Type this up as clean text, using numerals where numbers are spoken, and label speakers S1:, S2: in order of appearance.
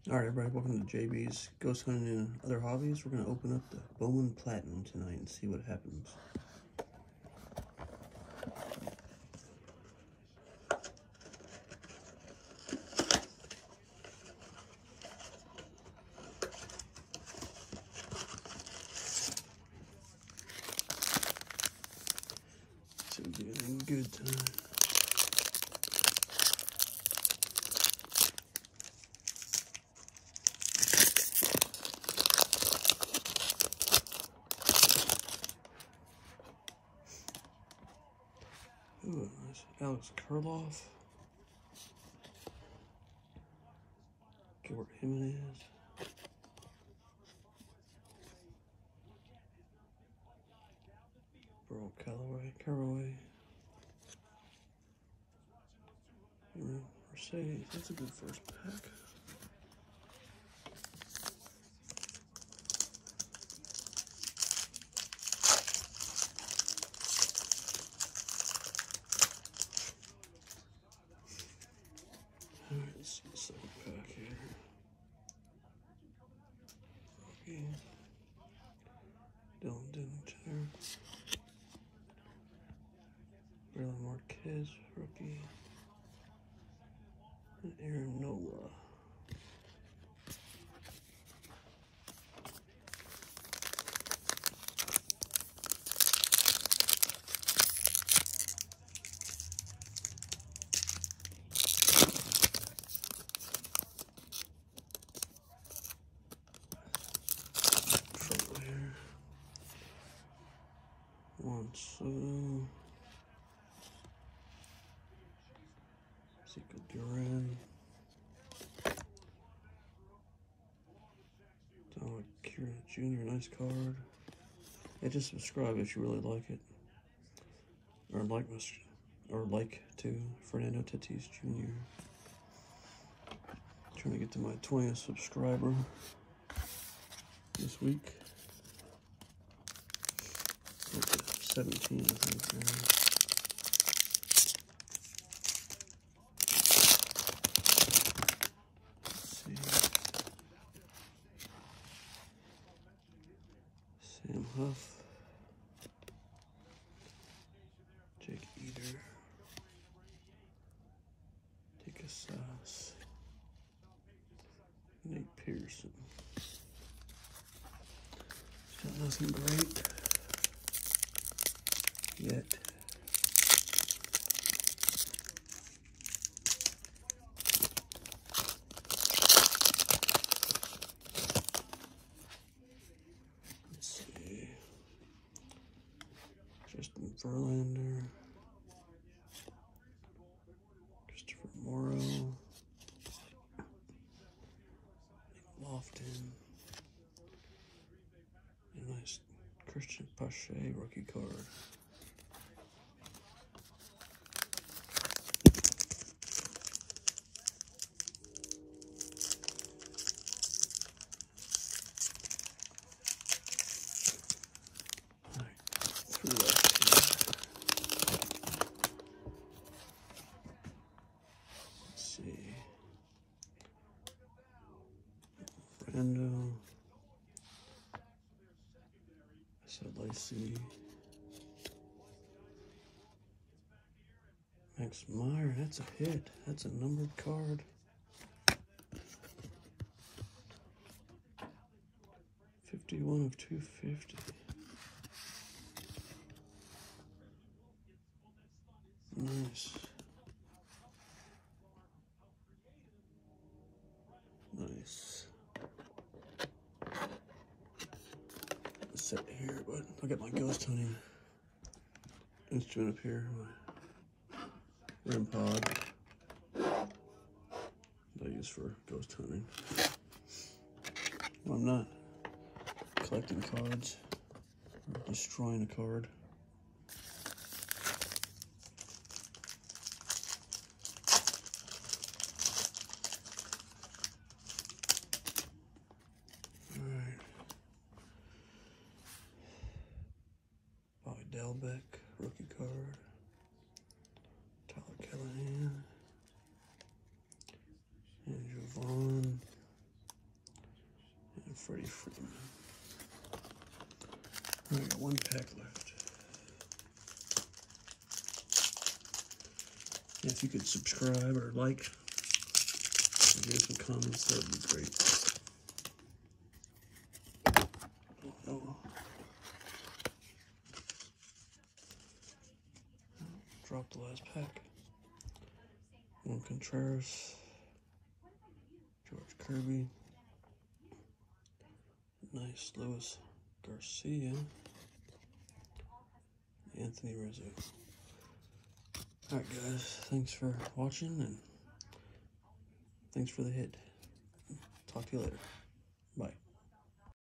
S1: Alright everybody, welcome to JB's Ghost Hunting and Other Hobbies. We're going to open up the Bowman Platinum tonight and see what happens. See if we get anything good tonight. Ooh, nice Alex Kurloff. Gilbert Jimenez. Burl Caraway. Mercedes, that's a good first pack. Alright, let's see the second pack here. Okay. Dylan Denninger. Braylon Marquez, rookie. And Aaron Nola. Zika Duran. Donald Kieran Jr., nice card. Hey, just subscribe if you really like it. Or like to Fernando Tatis Jr. Trying to get to my 20th subscriber this week. 17, I think. Let's see. Sam Huff. Jake Eder. Take a sauce. Nate Pearson. Still nothing great yet. Let's see. Justin Verlander. Christopher Morrow. Lofton. A nice Christian Pache rookie card. Brando, Lacey, Max Meyer, that's a hit. That's a numbered card. 51 of 250. Nice. Nice. Let's set here, but I got my ghost hunting instrument up here, my REM pod that I use for ghost hunting. Well, I'm not collecting cards or destroying a card. Delbeck, rookie card. Tyler Callahan. Andrew Vaughn. Freddie Freeman. I got one pack left. Yeah, if you could subscribe or like, or give some comments, that would be great. Oh no. Drop the last pack. Juan Contreras, George Kirby, nice Luis Garcia, Anthony Rizzo. Alright guys, thanks for watching and thanks for the hit. Talk to you later. Bye.